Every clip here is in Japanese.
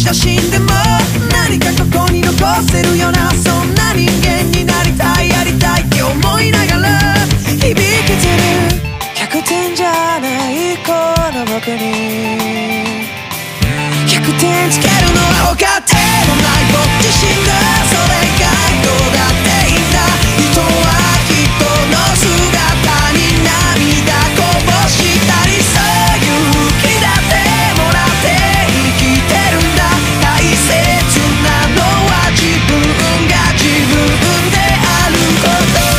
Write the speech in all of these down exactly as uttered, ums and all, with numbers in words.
度死んでも何かここに残せるようなそんな人間になりたいやりたいって思いながら響けてるひゃくてんじゃないこの僕にひゃくてんつけるのは分かってもない僕自身がそれがどうだっていいんだ人は人の姿に涙こぼしたりそういう気だってもらって生きてるんだ大切なのは自分が自分であること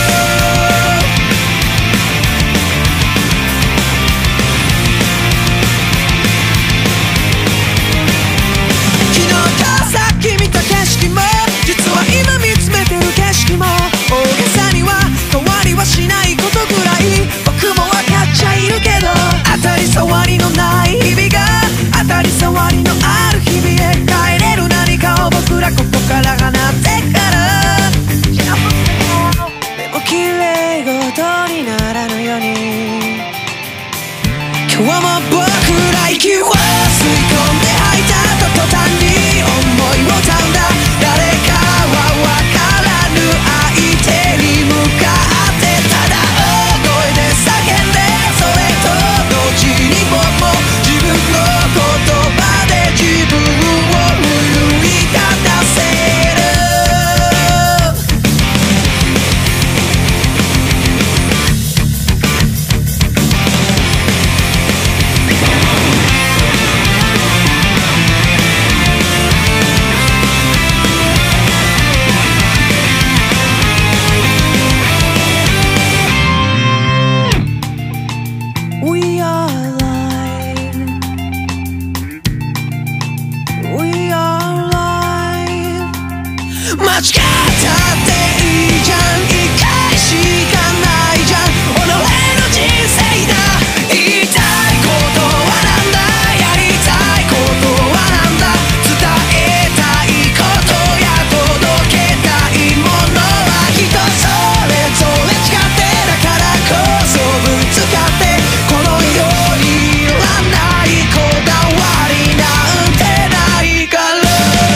昨日かさっき見た景色も実は今見つめてる景色も大げさには変わりはしないことぐらい僕も分かっちゃいるけど当たり障りのない日々が当たり障りのある日々へ帰れる何かを僕らここから放ってからでも綺麗事にならぬように今日も僕ら息を吸い込んで吐いたと途端に思いをたんだ誰かは分からぬ相手に向かってただ大声で叫んでそれと同時に僕も自分の言葉で自分を奮い立たせるWe are alive. We are alive. 間違ったっていいじゃん一回しかないじゃん己の人生だ言いたいことはなんだやりたいことはなんだ伝えたいことや届けたいものは人それぞれ違ってだからこそぶつかってこの世にいらないこだわりなんてないから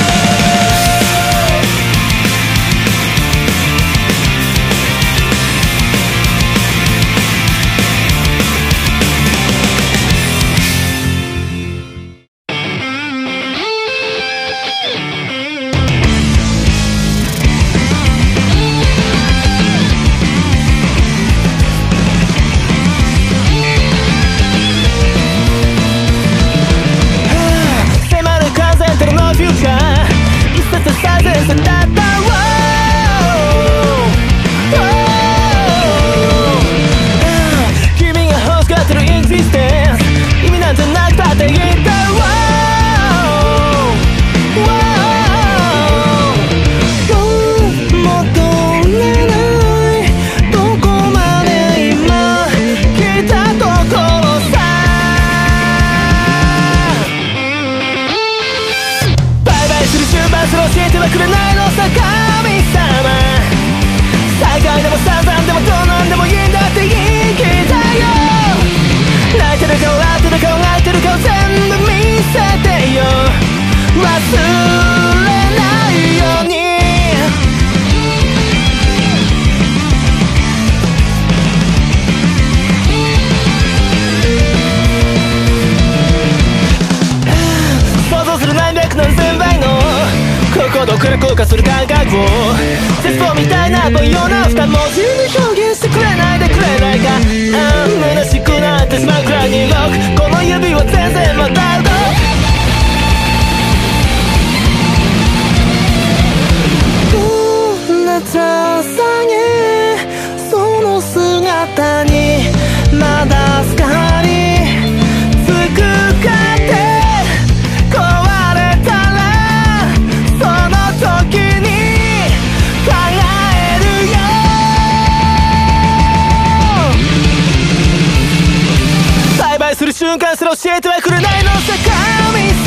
迫る風とのフューチャー一冊最前線だった君が欲しがってるエグジステンス意味なんてなくたって言った戻れないどこまで今来たところさバイバイする瞬間それ教えてはくれないのさ神様最下位でも散々でもどうなんでもいいんだって生きたよ泣いてる顔笑ってる顔泣いてる顔全部見せてよ忘れないように想像する何百何千倍の心を空空化する感覚を絶望みたいな凡庸な二文字に表現してくれないでくれないかああ虚しくなってしまうくらいに動くこの指は全然まだ動くこなたさげその姿にまだ光つくかって壊れたらその時に考えるよバイバイする瞬間すら教えてはくれないのさ神